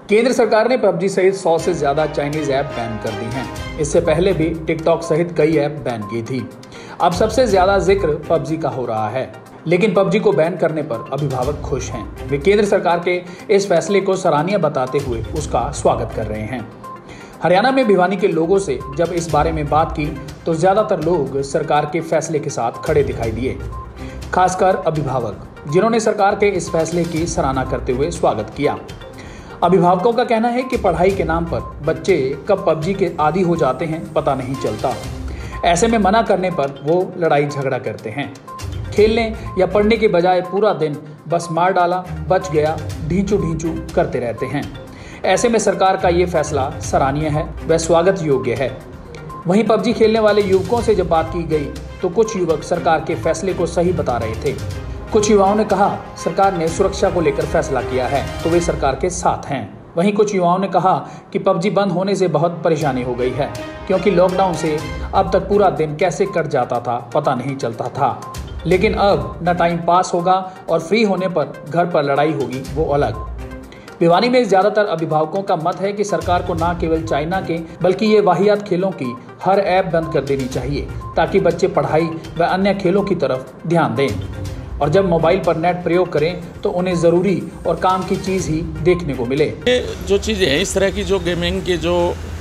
केंद्र सरकार ने पबजी सहित 100 से ज्यादा चाइनीज ऐप बैन कर दी हैं। इससे पहले भी टिकटॉक सहित कई ऐप बैन की थी। अब सबसे ज्यादा जिक्र पबजी का हो रहा है, लेकिन पबजी को बैन करने पर अभिभावक खुश हैं। वे केंद्र सरकार के इस फैसले को सराहनीय बताते हुए उसका स्वागत कर रहे हैं। हरियाणा में भिवानी के लोगों से जब इस बारे में बात की तो ज्यादातर लोग सरकार के फैसले के साथ खड़े दिखाई दिए, खासकर अभिभावक, जिन्होंने सरकार के इस फैसले की सराहना करते हुए स्वागत किया। अभिभावकों का कहना है कि पढ़ाई के नाम पर बच्चे कब पबजी के आदी हो जाते हैं पता नहीं चलता। ऐसे में मना करने पर वो लड़ाई झगड़ा करते हैं। खेलने या पढ़ने के बजाय पूरा दिन बस मार डाला, बच गया, ढींचू ढींचू करते रहते हैं। ऐसे में सरकार का ये फैसला सराहनीय है, वह स्वागत योग्य है। वहीं पबजी खेलने वाले युवकों से जब बात की गई तो कुछ युवक सरकार के फैसले को सही बता रहे थे। कुछ युवाओं ने कहा सरकार ने सुरक्षा को लेकर फैसला किया है तो वे सरकार के साथ हैं। वहीं कुछ युवाओं ने कहा कि पबजी बंद होने से बहुत परेशानी हो गई है, क्योंकि लॉकडाउन से अब तक पूरा दिन कैसे कट जाता था पता नहीं चलता था। लेकिन अब न टाइम पास होगा और फ्री होने पर घर पर लड़ाई होगी वो अलग। भिवानी में ज्यादातर अभिभावकों का मत है कि सरकार को न केवल चाइना के बल्कि ये वाहियात खेलों की हर ऐप बंद कर देनी चाहिए, ताकि बच्चे पढ़ाई व अन्य खेलों की तरफ ध्यान दें और जब मोबाइल पर नेट प्रयोग करें तो उन्हें ज़रूरी और काम की चीज़ ही देखने को मिले। ये जो चीज़ें हैं, इस तरह की जो गेमिंग के जो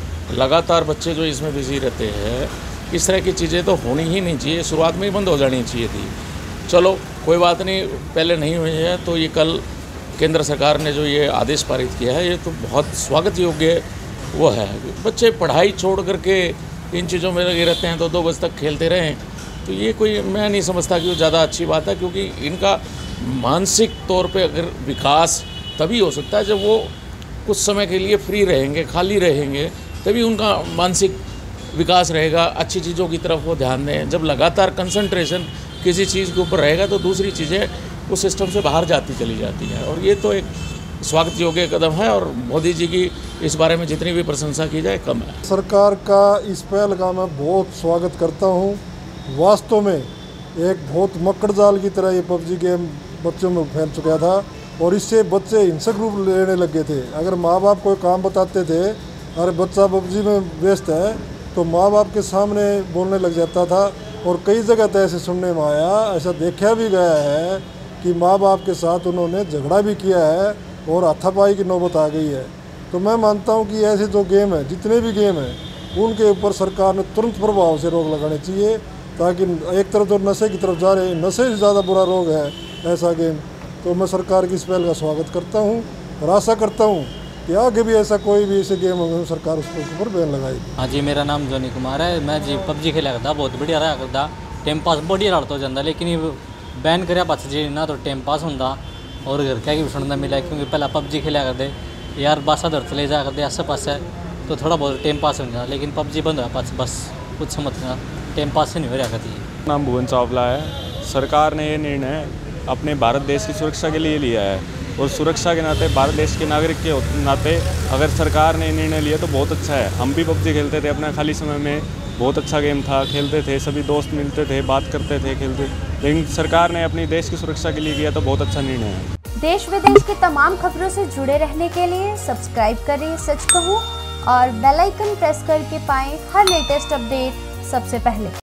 लगातार बच्चे जो इसमें बिजी रहते हैं, इस तरह की चीज़ें तो होनी ही नहीं चाहिए, शुरुआत में ही बंद हो जानी चाहिए थी। चलो कोई बात नहीं, पहले नहीं हुई है तो ये कल केंद्र सरकार ने जो ये आदेश पारित किया है ये तो बहुत स्वागत योग्य वो है। बच्चे पढ़ाई छोड़ करके इन चीज़ों में लगे रहते हैं तो 2 बजे तक खेलते रहें, तो ये कोई मैं नहीं समझता कि वो ज़्यादा अच्छी बात है, क्योंकि इनका मानसिक तौर पे अगर विकास तभी हो सकता है जब वो कुछ समय के लिए फ्री रहेंगे, खाली रहेंगे, तभी उनका मानसिक विकास रहेगा, अच्छी चीज़ों की तरफ वो ध्यान दें। जब लगातार कंसंट्रेशन किसी चीज़ के ऊपर रहेगा तो दूसरी चीज़ें उस सिस्टम से बाहर जाती चली जाती हैं, और ये तो एक स्वागत योग्य कदम है और मोदी जी की इस बारे में जितनी भी प्रशंसा की जाए कम है। सरकार का इस पहल का मैं बहुत स्वागत करता हूँ। वास्तव में एक बहुत मक्कड़ जाल की तरह ये पबजी गेम बच्चों में फैल चुका था और इससे बच्चे हिंसक रूप लेने लगे थे। अगर माँ बाप कोई काम बताते थे, अरे बच्चा पबजी में व्यस्त है, तो माँ बाप के सामने बोलने लग जाता था। और कई जगह तो ऐसे सुनने में आया, ऐसा देखा भी गया है कि माँ बाप के साथ उन्होंने झगड़ा भी किया है और हाथापाई की नौबत आ गई है। तो मैं मानता हूँ कि ऐसे जो गेम है, जितने भी गेम हैं, उनके ऊपर सरकार ने तुरंत प्रभाव से रोक लगानी चाहिए, ताकि एक तरफ तो नशे की तरफ जा रहे, नशे से ज़्यादा बुरा रोग है ऐसा गेम। तो मैं सरकार की इस पहल का स्वागत करता हूँ और आशा करता हूँ कि आगे भी ऐसा कोई भी ऐसे गेम होगा सरकार उसके ऊपर बैन लगाएगी। हाँ जी, मेरा नाम जोनी कुमार है। मैं जी पबजी खेला करता, बहुत बढ़िया रहा करता, टाइम पास बढ़िया रहा जाता, लेकिन ये बैन कर पास जी ना तो टाइम पास होंगे और घर क्या भी सुनना मिला, क्योंकि पहला पबजी खेला करते यार बासा दर चले जा करते आस पास है तो थोड़ा बहुत टाइम पास हो जाता, लेकिन पबजी बंद हो पास बस कुछ समझना टाइम पास से नहीं हो रहा करती। नाम भुवन चावला है। सरकार ने ये निर्णय अपने भारत देश की सुरक्षा के लिए लिया है और सुरक्षा के नाते भारत देश के नागरिक के नाते अगर सरकार ने निर्णय लिया तो बहुत अच्छा है। हम भी पबजी खेलते थे अपना खाली समय में, बहुत अच्छा गेम था, खेलते थे, सभी दोस्त मिलते थे, बात करते थे, खेलते, लेकिन सरकार ने अपनी देश की सुरक्षा के लिए किया तो बहुत अच्छा निर्णय है। देश विदेश की तमाम खबरों से जुड़े रहने के लिए सब्सक्राइब करें सच कहूं और बेल आइकन प्रेस करके पाएं हर लेटेस्ट अपडेट सबसे पहले।